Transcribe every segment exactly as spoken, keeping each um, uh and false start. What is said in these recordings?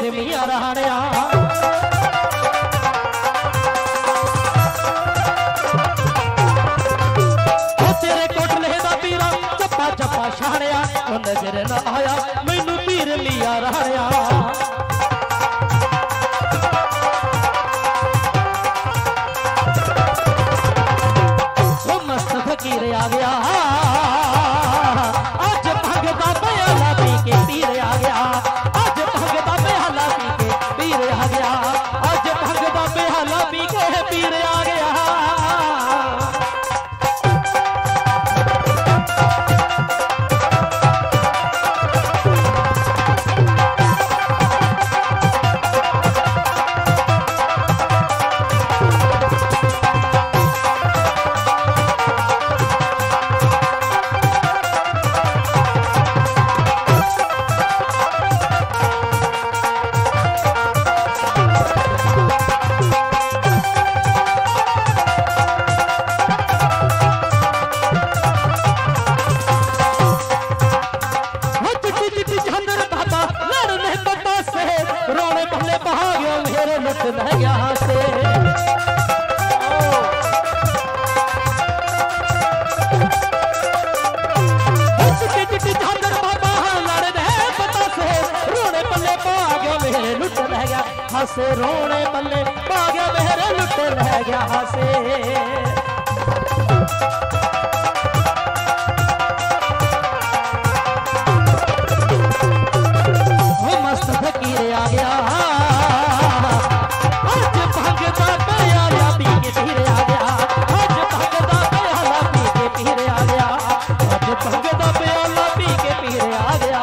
पीर मियां राणिया तेरे कोटले दा पीरा चप्पा चप्पा छाड़िया नजर न आया मैनू पीर मियां राणिया फकीर आ गया आज भगदा प्याला पी के पीर आ गया आज भगदा प्याला पी के पीर आ गया आज भगदा प्याला पी के पीर आ गया हासे रोने बल्ले पागया मेरे लुट रह गया हासे वो मस्त फकीर आ गया आज भगदा प्याला पी के पीर आ गया आज भगदा प्याला पी के पीर आ गया आज भगदा प्याला पी के पीर आ गया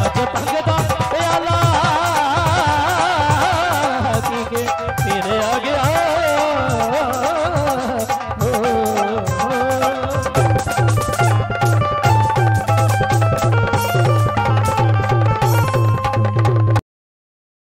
आ गया।